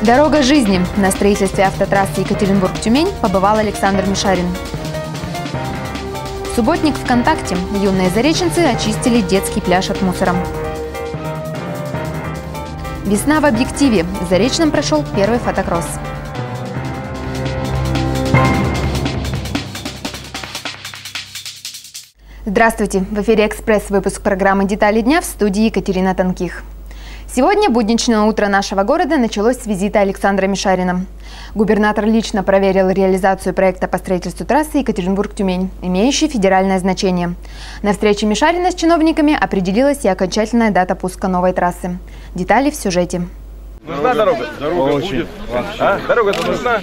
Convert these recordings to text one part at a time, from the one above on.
Дорога жизни. На строительстве автотрассы Екатеринбург-Тюмень побывал Александр Мишарин. Субботник ВКонтакте. Юные зареченцы очистили детский пляж от мусора. Весна в объективе. В Заречном прошел первый фотокросс. Здравствуйте! В эфире «Экспресс», выпуск программы «Детали дня», в студии Екатерина Тонких. Сегодня будничное утро нашего города началось с визита Александра Мишарина. Губернатор лично проверил реализацию проекта по строительству трассы Екатеринбург-Тюмень, имеющей федеральное значение. На встрече Мишарина с чиновниками определилась и окончательная дата пуска новой трассы. Детали в сюжете. Нужна дорога? Дорога будет. Дорога-то нужна?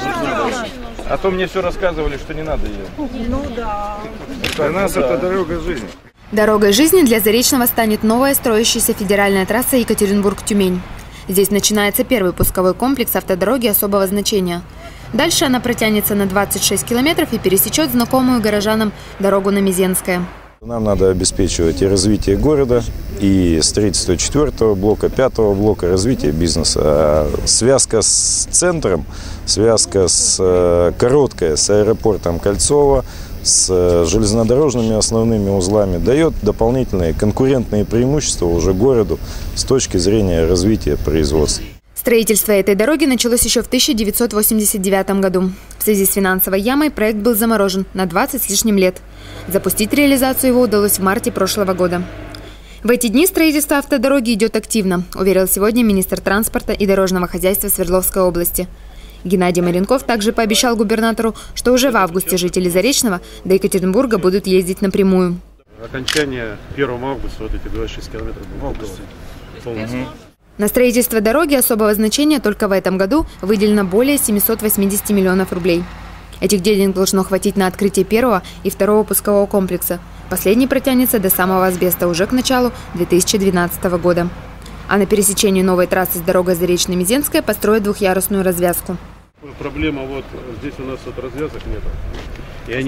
А то мне все рассказывали, что не надо ее. Ну да. Для нас это дорога жизни. Дорогой жизни для Заречного станет новая строящаяся федеральная трасса Екатеринбург-Тюмень. Здесь начинается первый пусковой комплекс автодороги особого значения. Дальше она протянется на 26 километров и пересечет знакомую горожанам дорогу на Мезенское. Нам надо обеспечивать и развитие города, и строительство 4-го блока, 5-го блока, развитие бизнеса. Связка с центром, связка короткая с аэропортом Кольцово, с железнодорожными основными узлами дает дополнительные конкурентные преимущества уже городу с точки зрения развития производства. Строительство этой дороги началось еще в 1989 году. В связи с финансовой ямой проект был заморожен на 20 с лишним лет. Запустить реализацию его удалось в марте прошлого года. В эти дни строительство автодороги идет активно, уверил сегодня министр транспорта и дорожного хозяйства Свердловской области. Геннадий Маренков также пообещал губернатору, что уже в августе жители Заречного до Екатеринбурга будут ездить напрямую. Окончание 1 августа, вот эти 26 километров в августе полностью. На строительство дороги особого значения только в этом году выделено более 780 миллионов рублей. Этих денег должно хватить на открытие первого и второго пускового комплекса. Последний протянется до самого Асбеста уже к началу 2012 года. А на пересечении новой трассы с дорогой Заречный-Мезенская построят двухъярусную развязку. Проблема вот здесь у нас вот развязок нету. И они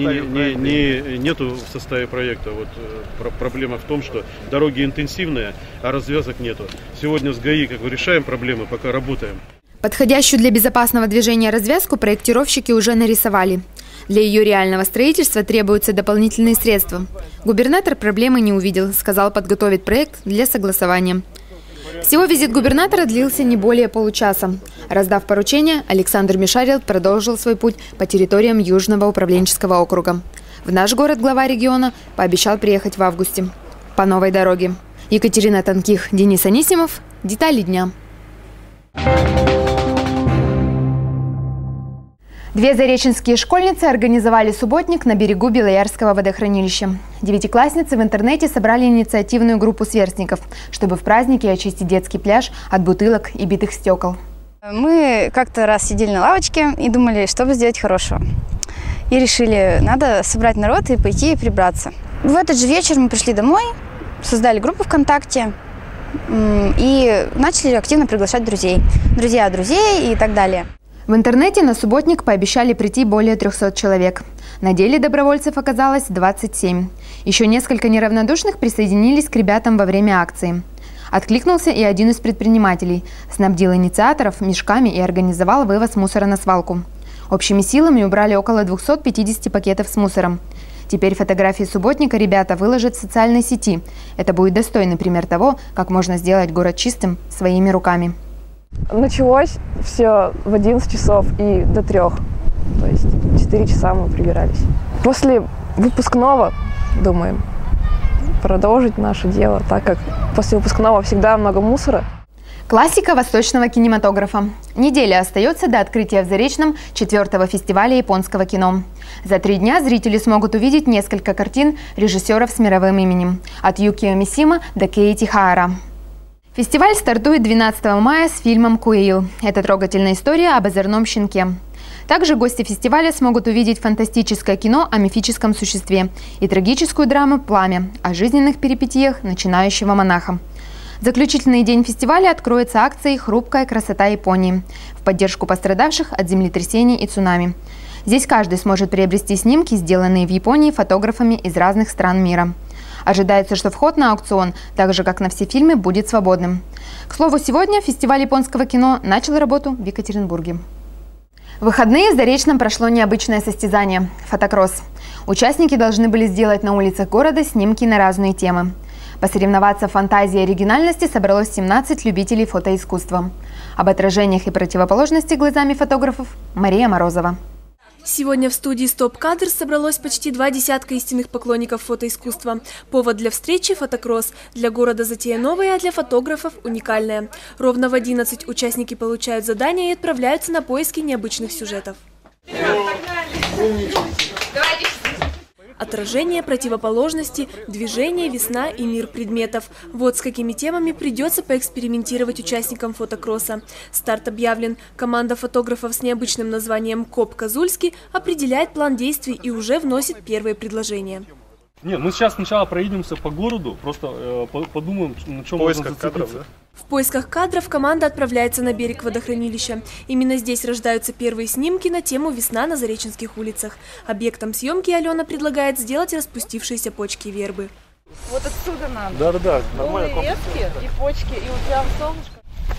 нету в составе проекта. Вот проблема в том, что дороги интенсивные, а развязок нету. Сегодня с ГАИ решаем проблемы, пока работаем. Подходящую для безопасного движения развязку проектировщики уже нарисовали. Для ее реального строительства требуются дополнительные средства. Губернатор проблемы не увидел, сказал подготовить проект для согласования. Всего визит губернатора длился не более получаса. Раздав поручение, Александр Мишарин продолжил свой путь по территориям Южного управленческого округа. В наш город глава региона пообещал приехать в августе. По новой дороге. Екатерина Тонких, Денис Анисимов. Детали дня. Две зареченские школьницы организовали субботник на берегу Белоярского водохранилища. Девятиклассницы в интернете собрали инициативную группу сверстников, чтобы в празднике очистить детский пляж от бутылок и битых стекол. Мы как-то раз сидели на лавочке и думали, что бы сделать хорошего. И решили, надо собрать народ и пойти и прибраться. В этот же вечер мы пришли домой, создали группу ВКонтакте и начали активно приглашать друзей. Друзья друзей и так далее. В интернете на субботник пообещали прийти более 300 человек. На деле добровольцев оказалось 27. Еще несколько неравнодушных присоединились к ребятам во время акции. Откликнулся и один из предпринимателей, снабдил инициаторов мешками и организовал вывоз мусора на свалку. Общими силами убрали около 250 пакетов с мусором. Теперь фотографии субботника ребята выложат в социальной сети. Это будет достойный пример того, как можно сделать город чистым своими руками. Началось все в 11 часов и до 3. То есть 4 часа мы прибирались. После выпускного думаем продолжить наше дело, так как после выпускного всегда много мусора. Классика восточного кинематографа. Неделя остается до открытия в Заречном 4-го фестиваля японского кино. За 3 дня зрители смогут увидеть несколько картин режиссеров с мировым именем. От Юкио Мисима до Кейти Хаара. Фестиваль стартует 12 мая с фильмом «Куил». Это трогательная история об озорном щенке. Также гости фестиваля смогут увидеть фантастическое кино о мифическом существе и трагическую драму «Пламя» о жизненных перипетиях начинающего монаха. Заключительный день фестиваля откроется акцией «Хрупкая красота Японии» в поддержку пострадавших от землетрясений и цунами. Здесь каждый сможет приобрести снимки, сделанные в Японии фотографами из разных стран мира. Ожидается, что вход на аукцион, так же как на все фильмы, будет свободным. К слову, сегодня фестиваль японского кино начал работу в Екатеринбурге. В выходные в Заречном прошло необычное состязание – фотокросс. Участники должны были сделать на улицах города снимки на разные темы. Посоревноваться в фантазии и оригинальности собралось 17 любителей фотоискусства. Об отражениях и противоположности глазами фотографов Мария Морозова. Сегодня в студии «Стоп-кадр» собралось почти 20 истинных поклонников фотоискусства. Повод для встречи – фотокросс. Для города затея новая, а для фотографов – уникальная. Ровно в 11 участники получают задания и отправляются на поиски необычных сюжетов. Отражение, противоположности, движение, весна и мир предметов. Вот с какими темами придется поэкспериментировать участникам фотокросса. Старт объявлен. Команда фотографов с необычным названием «Коп Козульский» определяет план действий и уже вносит первые предложения. Нет, мы сейчас сначала проедемся по городу, просто подумаем, на чем можно зацепиться. В поисках кадров команда отправляется на берег водохранилища. Именно здесь рождаются первые снимки на тему «Весна на Зареченских улицах». Объектом съемки Алена предлагает сделать распустившиеся почки вербы. Вот отсюда надо. Да, нормально. Голые ветки и почки, и вот прям солнышко.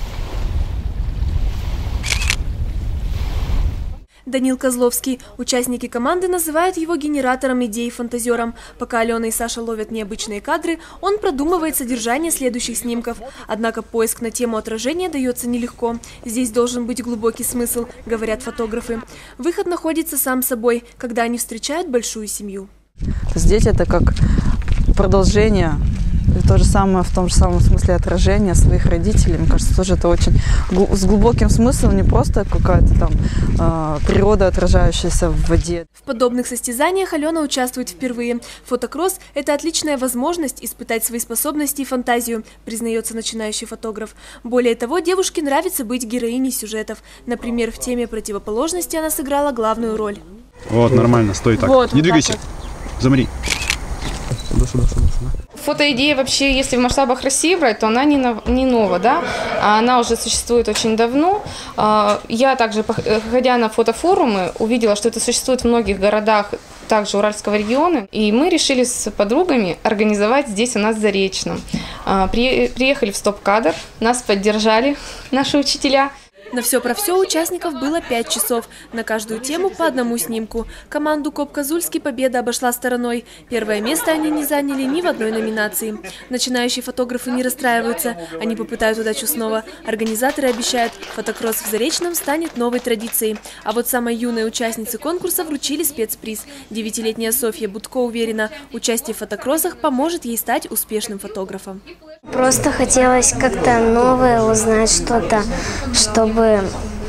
Данил Козловский. Участники команды называют его генератором идей и фантазером. Пока Алена и Саша ловят необычные кадры, он продумывает содержание следующих снимков. Однако поиск на тему отражения дается нелегко. Здесь должен быть глубокий смысл, говорят фотографы. Выход находится сам собой, когда они встречают большую семью. Дети – это как продолжение. То же самое в том же самом смысле отражения своих родителей. Мне кажется, тоже это очень с глубоким смыслом, не просто какая-то там природа, отражающаяся в воде. В подобных состязаниях Алена участвует впервые. Фотокросс – это отличная возможность испытать свои способности и фантазию, признается начинающий фотограф. Более того, девушке нравится быть героиней сюжетов. Например, в теме противоположности она сыграла главную роль. Вот, нормально, стой так. Вот, не двигайся. Вот. Замри. Сюда. Фотоидея вообще, если в масштабах России брать, то она не нова, да? Она уже существует очень давно. Я также, ходя на фотофорумы, увидела, что это существует в многих городах, также Уральского региона. И мы решили с подругами организовать здесь у нас в Заречном. Приехали в «Стоп-кадр», нас поддержали наши учителя. На все про все участников было 5 часов. На каждую тему по одному снимку. Команду «Коп Козульский» победа обошла стороной. Первое место они не заняли ни в одной номинации. Начинающие фотографы не расстраиваются. Они попытают удачу снова. Организаторы обещают, фотокросс в Заречном станет новой традицией. А вот самой юной участнице конкурса вручили спецприз. 9-летняя Софья Будко уверена, участие в фотокроссах поможет ей стать успешным фотографом. Просто хотелось как-то новое узнать что-то, чтобы,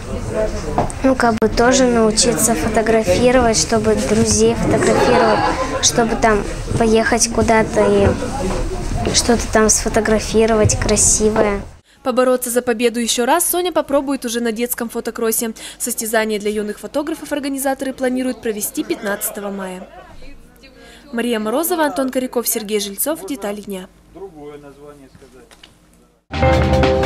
тоже научиться фотографировать, чтобы друзей фотографировать, чтобы там поехать куда-то и что-то там сфотографировать красивое. Побороться за победу еще раз Соня попробует уже на детском фотокроссе. Состязание для юных фотографов организаторы планируют провести 15 мая. Мария Морозова, Антон Коряков, Сергей Жильцов. Детали дня. Другое название сказать.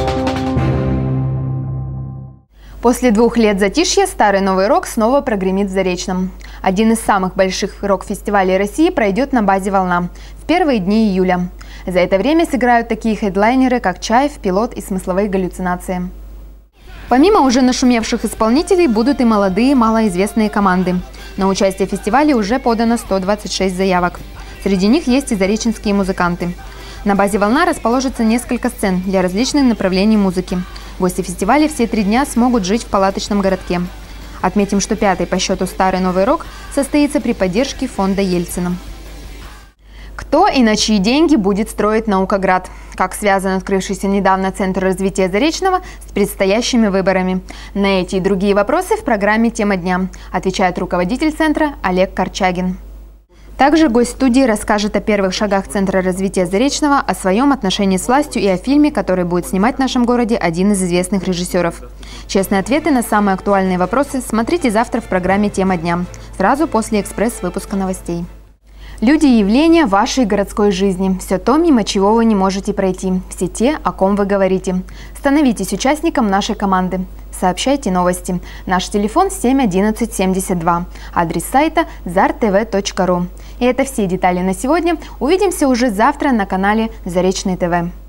После 2 лет затишья старый Новый рок снова прогремит в Заречном. Один из самых больших рок-фестивалей России пройдет на базе «Волна» в первые дни июля. За это время сыграют такие хедлайнеры, как «Чаев», «Пилот» и «Смысловые галлюцинации». Помимо уже нашумевших исполнителей будут и молодые, малоизвестные команды. На участие в фестивале уже подано 126 заявок. Среди них есть и зареченские музыканты. На базе «Волна» расположится несколько сцен для различных направлений музыки. Гости фестиваля все 3 дня смогут жить в палаточном городке. Отметим, что 5-й по счету «Старый Новый рок» состоится при поддержке фонда Ельцина. Кто и на чьи деньги будет строить Наукоград? Как связан открывшийся недавно Центр развития Заречного с предстоящими выборами? На эти и другие вопросы в программе «Тема дня», отвечает руководитель центра Олег Корчагин. Также гость студии расскажет о первых шагах Центра развития Заречного, о своем отношении с властью и о фильме, который будет снимать в нашем городе один из известных режиссеров. Честные ответы на самые актуальные вопросы смотрите завтра в программе «Тема дня», сразу после экспресс-выпуска новостей. Люди и явления вашей городской жизни. Все то, мимо чего вы не можете пройти. Все те, о ком вы говорите. Становитесь участником нашей команды. Сообщайте новости. Наш телефон 7 11 72. Адрес сайта zartv.ru. И это все детали на сегодня. Увидимся уже завтра на канале Заречный ТВ.